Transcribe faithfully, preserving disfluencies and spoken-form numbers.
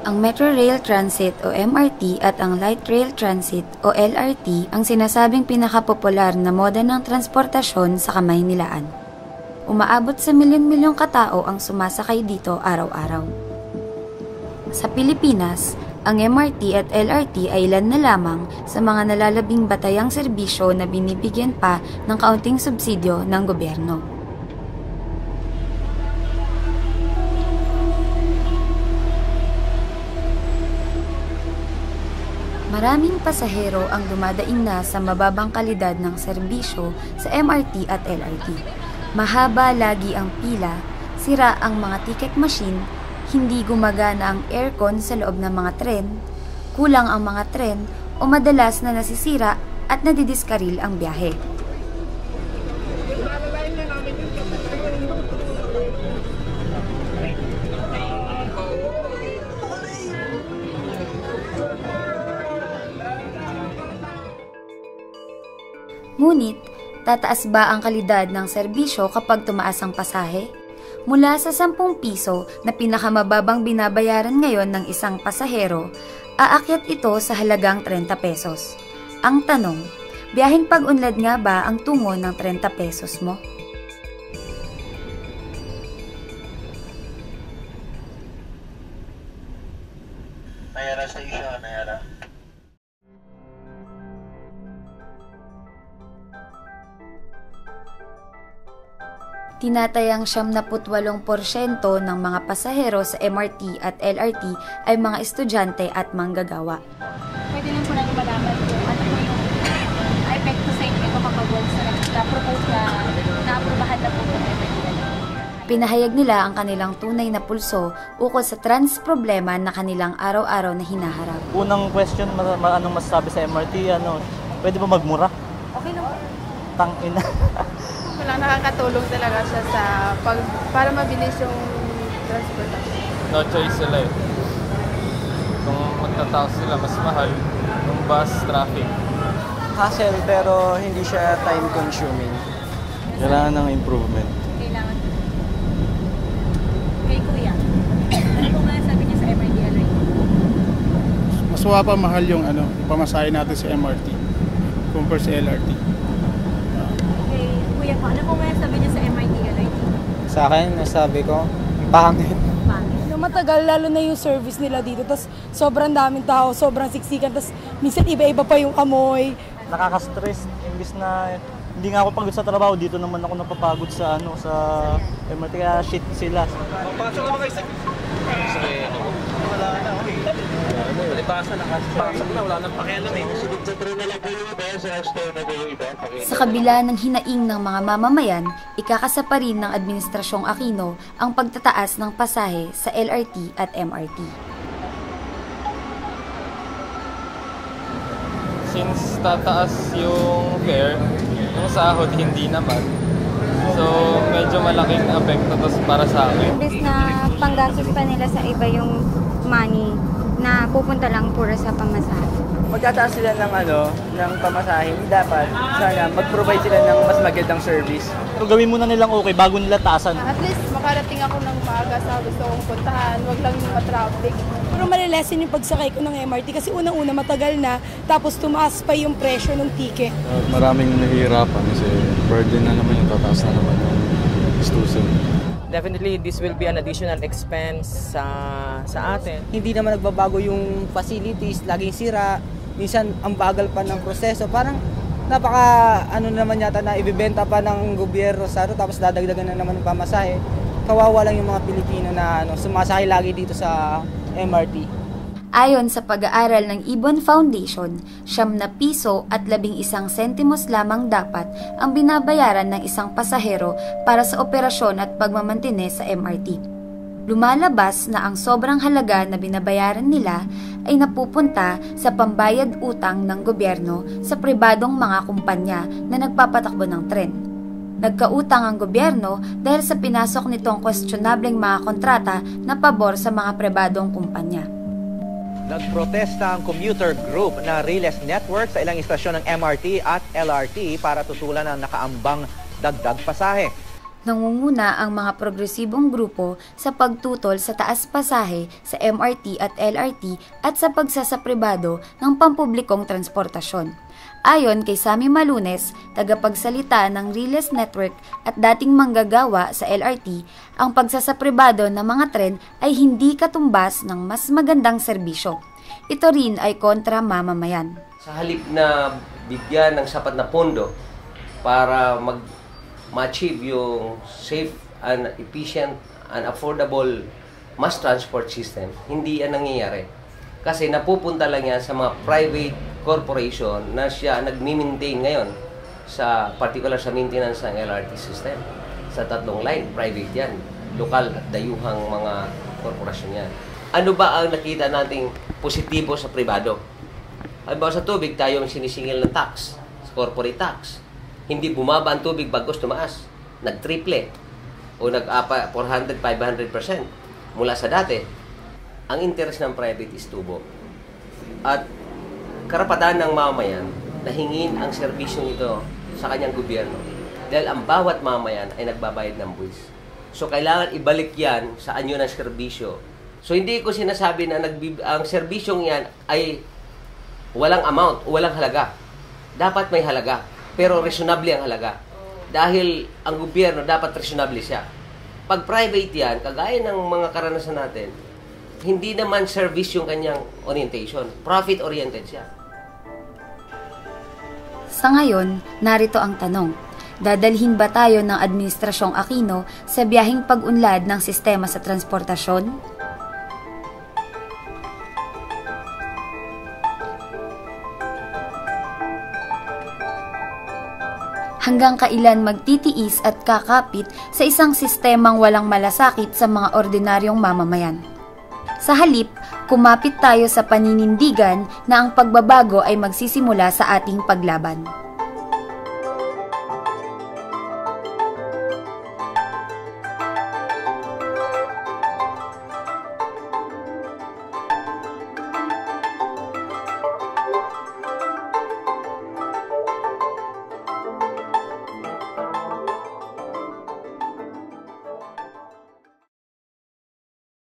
Ang Metro Rail Transit o M R T at ang Light Rail Transit o L R T ang sinasabing pinakapopular na moda ng transportasyon sa Kamaynilaan. Umaabot sa milyon-milyong katao ang sumasakay dito araw-araw. Sa Pilipinas, ang M R T at L R T ay ilan na lamang sa mga nalalabing batayang serbisyo na binibigyan pa ng kaunting subsidyo ng gobyerno. Maraming pasahero ang dumadaing na sa mababang kalidad ng serbisyo sa M R T at L R T. Mahaba lagi ang pila, sira ang mga ticket machine, hindi gumagana ang aircon sa loob ng mga tren, kulang ang mga tren o madalas na nasisira at nadidiskaril ang biyahe. Ngunit, tataas ba ang kalidad ng serbisyo kapag tumaas ang pasahe? Mula sa sampung piso na pinakamababang binabayaran ngayon ng isang pasahero, aakyat ito sa halagang trenta pesos. Ang tanong, biyaheng pag-unlad nga ba ang tungo ng trenta pesos mo? Nayara sa isya, Nayara. Tinatayang siyam na putwalong porsyento ng mga pasahero sa M R T at L R T ay mga estudyante at manggagawa. Pwede lang po namin malaman kung ano po yung epekto sa inyo kapag once na-propose na na-aprobahan na po ng M R T. Pinahayag nila ang kanilang tunay na pulso ukol sa trans problema na kanilang araw-araw na hinaharap. Unang question, ma ma anong masasabi sa M R T? Ano, pwede ba magmura? Okay lang. Tangina. Wala, nakakatulong talaga siya sa pag, para mabilis yung transportation. No choice sila eh. Kung magtataos sila, mas mahal yung bus traffic. Hassle pero hindi siya time consuming. Kailangan ng improvement. Kailangan. Kay Kuya, ano po nga sabi niya sa M R T L R T? Mas pa mahal yung ano, pamasahe natin sa M R T compare sa L R T. Kuya po, ano po nga sabi niyo sa M R T L R T? Sa akin, nasabi ko, pangit. Pangit. No, matagal, lalo na yung service nila dito. Tapos sobrang daming tao, sobrang siksikan. Tapos minsan iba-iba pa yung amoy. Nakaka-stress. Imbis na hindi nga ako pagod sa trabaho, dito naman ako napapagod sa ano sa M R T. Kaya shit sila. Pasok naman kayo sa... Wala na, okay. Palibasa na kasi. Pasok na, wala nang pakialam eh. Sunod sa tren na lang po yung iba, sa store na po yung iba. Sa kabila ng hinaing ng mga mamamayan, ikakasa pa rin ng Administrasyong Aquino ang pagtataas ng pasahe sa L R T at M R T. Since tataas yung fare, yung sahod hindi naman. So, medyo malaking apekto to para sa akin. Imbes na panggastos pa nila sa iba yung money na pupunta lang puro sa pamasahe. Magtataas sila ng ano, ng pamasahe, dapat sana mag-provide sila ng mas magandang service. Pero gawin muna nilang okay bago nila taasan. At least makarating ako ng maaga sa gusto kong puntahan. Huwag lang yung ma-traffic. Pero malilesen yung pagsakay ko ng M R T kasi unang-una matagal na, tapos tumaas pa yung presyo ng ticket. Uh, maraming nahihirapan kasi burden na naman yung tataas na naman yung istusin. Definitely, this will be an additional expense sa sa atin. Hindi naman nagbabago yung facilities, laging sira. Minsan, ang bagal pa ng proseso. Parang napaka, ano naman yata na ibibenta pa ng gobyerno sa ano, tapos dadagdagan na naman ng pamasahe. Kawawa lang yung mga Pilipino na ano, sumasahe lagi dito sa M R T. Ayon sa pag-aaral ng Ibon Foundation, siyam na piso at labing isang sentimos lamang dapat ang binabayaran ng isang pasahero para sa operasyon at pagmamantine sa M R T. Lumalabas na ang sobrang halaga na binabayaran nila ay napupunta sa pambayad utang ng gobyerno sa pribadong mga kumpanya na nagpapatakbo ng tren. Nagkautang ang gobyerno dahil sa pinasok nitong questionableng mga kontrata na pabor sa mga pribadong kumpanya. Nagprotesta ang commuter group na Riles Network sa ilang istasyon ng M R T at L R T para tutulan ang nakaambang dagdag pasahe. Nangunguna ang mga progresibong grupo sa pagtutol sa taas pasahe sa M R T at L R T at sa pagsasapribado ng pampublikong transportasyon. Ayon kay Sammy Malunes, tagapagsalita ng Riles Network at dating manggagawa sa L R T, ang pagsasapribado ng mga tren ay hindi katumbas ng mas magandang serbisyo. Ito rin ay kontra mamamayan. Sa halip na bigyan ng sapat na pondo para mag ma-achieve yung safe and efficient and affordable mass transport system, hindi yan nangyayari. Kasi napupunta lang yan sa mga private corporation na siya nag-maintain ngayon sa particular sa maintenance ng L R T system. Sa tatlong line, private yan. Lokal at dayuhang mga korporasyon yan. Ano ba ang nakita nating positibo sa pribado? Halimbawa sa tubig, tayong sinisingil ng tax, corporate tax. Hindi bumaba ang tubig bagos tumaas. Nag-triple o nag-apa four hundred, five hundred percent mula sa dati. Ang interest ng private is tubo. At karapatan ng mamamayan na hingin ang serbisyong ito sa kanyang gobyerno. Dahil ang bawat mamamayan ay nagbabayad ng buwis. So kailangan ibalik yan sa anyo ng serbisyo. So hindi ko sinasabi na nagbib- ang serbisyong yan ay walang amount o walang halaga. Dapat may halaga. Pero reasonable ang halaga. Dahil ang gobyerno dapat reasonable siya. Pag private yan, kagaya ng mga karanasan natin, hindi naman service yung kanyang orientation. Profit-oriented siya. Sa ngayon, narito ang tanong. Dadalhin ba tayo ng Administrasyong Aquino sa biyaheng pag-unlad ng sistema sa transportasyon? Hanggang kailan magtitiis at kakapit sa isang sistemang walang malasakit sa mga ordinaryong mamamayan? Sa halip, kumapit tayo sa paninindigan na ang pagbabago ay magsisimula sa ating paglaban.